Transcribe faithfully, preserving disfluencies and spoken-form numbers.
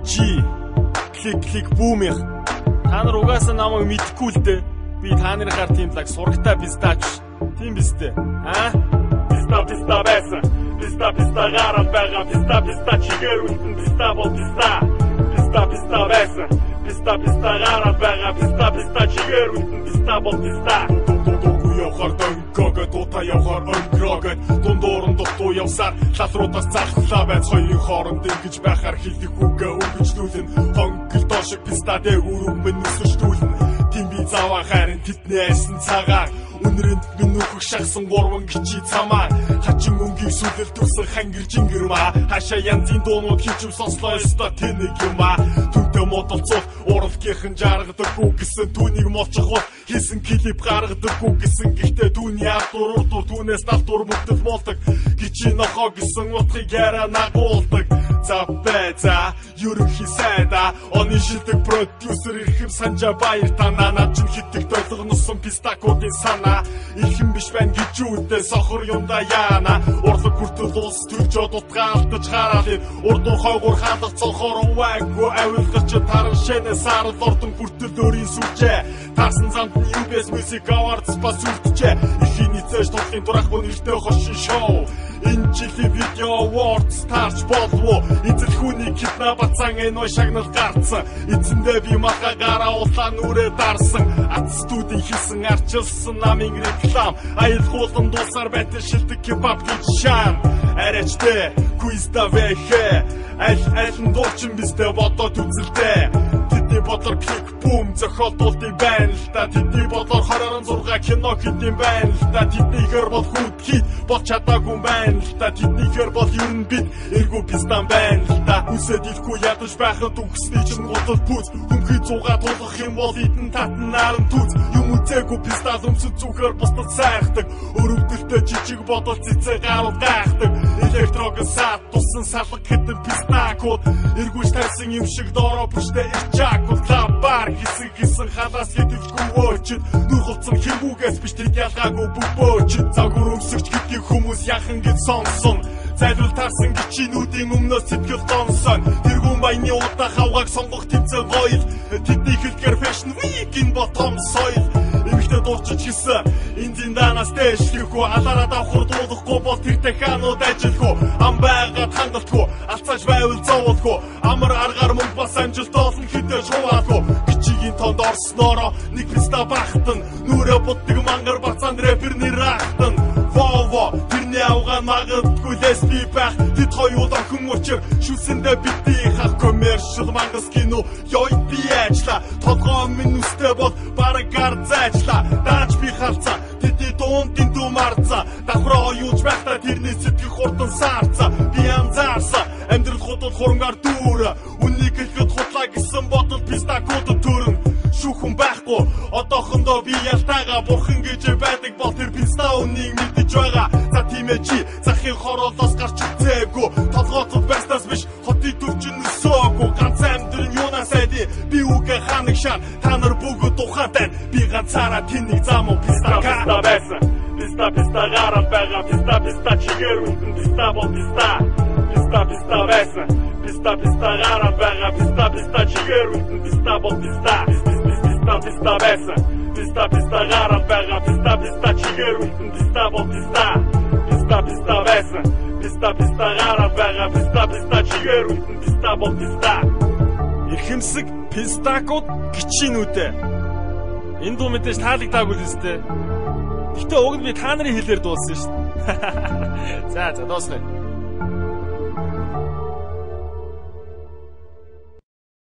G клик клик бүүмих. Та нар угаасаа намайг мэдэхгүй л дээ. Би та нарын гар тийм лаг сурагтай пистач. Тийм биз дээ. Аа? Писта писта байсан. Писта писта гараад байгаа. Писта писта чигээр үлдэн писта бол писта. Писта писта байсан. Писта писта гараад байгаа. Писта писта чигээр үлдэн писта бол писта. Явахаар дөнгөг дуута явахаар өнгөрөөг дундуурн дутуу явсаар лалруудаас залхлаа байц хоёрын хооронд ингэж байхаар хилдэг үгээ өгөжлүүлэн хонгол доошиг писта дээр өрөв минь үсэрчдүүлэн тийм би заваа харин тэдний айсан цагаар үнэрэнд минь нөхөх шахсан гурван гिचи цамаа хачин өнгийг сүлэл төгсөн хангир жингэр маа хашаа янзын дуунууд хичв сонслоо ёстой тэнэг юм аа түнтэй модолцол уралгийнхэн жаргадаггүй гэсэн түүнийг молчихвол хийсэн клип гаргадаггүй гэсэн гэхдээ түүний ардуур урдуур түүнээс талтуур мөгтөл молдог гिचи нохоо гэсэн утгыг яра нагуулдаг за бэза ерөнхий сайда оны шилдэг продюсер ихэм санжа баяр танаа над чинь хитдэг долгоносон пистакуудын санаа ихэм биш байна гэж үүдээ сохор юмда яана урлаг хүртэл улс төржөө дутгаалтаж хараад урдуур хойгуур хаалгац цолхоор уваагүй авилгач таран шэнэ сарал ордон хүртэл өөрийн сүлжээ таарсан замд нь ю би эс Music Awards бас үлдчээ ихийн нийцээж тоглохын турахгүй нэртэй хошин шоу энэ жилийн Video Awards таарч болов эзэл хүний кидна бацан энэ шагнал гарцсан эзэндээ би махагараа улаан нүрээ дарсан ац студийн хийсэн арчилсан намын реклам аял хуулан дуусаар байтал шилдэг кебаб гэж шаан арайчтэй квизда вэхэ аль аль нь дуучин бистэй бодоод үзэлтэй тэдний бодлоор клик бум зохиолдуулд юм байна л та тэдний бодлоор хорон зурга кино хийм байна л та тэднийхэр бол хүүд хит бол чадаагүй байна л та тэднийхэр бол ер нь бид эргүү пистан байна л та үсэд илгүй ядаж байхад үгсний чинь гутал пүүц хүнхий зугаа тулах юм бол идэн татан наран түүц юм үзээгүй пистал өмсөд зүгэр бусдад сайхдаг өрөвдөлтөй жижиг бодол цэцэг гарууд гайхдаг электрог сат тусан салгах хитэн пистакууд эргүүж тарсан юм шиг доороо бүштэй ирчаакууд лабар хийсэн хийсэн халаас хэдэлгүй өчөд нүр хувцсан хэмбүүгээс биш тэд ялгаагүй бүгбөөчөд загвар өмсөгч гэдгийг хүмүүс яхан гэж сонсон зайлуул тарсан гिचинүүдийн өмнөөс сэтгэл донсон тэргүүн баяны удаа хавгааг сонгох тэмцээн гоёл тэдний хэлгээр fashion week ин ботом соёл эмэгтэй дуучиж хийсэн энэ зинданаас дэшлэхгүй алаараа давхар дуулахгүй бол тэр дахианууд ажилгүй ам байгаад хангалтгүй алцааж байвал зоволгүй амар аргаар мөнгө бас амжилт олно хідэж хуваалгүй гिचигийн тонд орснороо нэг писта бахтан нүрэ буддаг мангар бацаан рэпер нэр ахтан вово тэрний авгаан магадгүй лесби байх тэд хоёул охин учир шүсэндээ битий хах коммершл мангас кино ёй би ажла толгоо минь үстэй бол бараг гар зайчла даач би халцаа тэдний дуунтын дүмарцаа давхраа юуж байхдаа тэрний сэтгэх хурдан саарцаа би анзаарсан амьдрал хотод хурангаар дүүрэ үннийг хэлэхэд хутлаа гэсэн бодол пистакууд төрөн шүүхэн байхгүй одоохондоо би ялтаага бурхан гэж байдаг бол тэр писта үннийг мэдэж байгаа за тийм ээ чи захын хороолоос гарч үзээгүй толгооцод байснаас биш хотын төвчин өсөөгүй ганц амьдрын юунаас айди би үгээ ханаг шар та нар бүгд ухаантай би ганцаараа тэнийг замуу писта писта байсан писта писта гараад байгаа писта писта чигээр үлдэн писта бол писта писта писта байсан писта писта гараад байгаа писта писта чигээр үлдэн писта бол писта писта писта байсан писта писта гараад байгаа писта писта чигээр үлдэн писта бол писта писта писта байсан писта писта гараад байгаа писта писта чигээр үлдэн писта бол писта эрхэмсэг пистакууд гिचинүүдээ энэ дуу мэдээж таалагдаагүй л өстэй. Гэтэ уг нь би та нарын хэлээр дуулсан шүү дээ. За за дуусгая.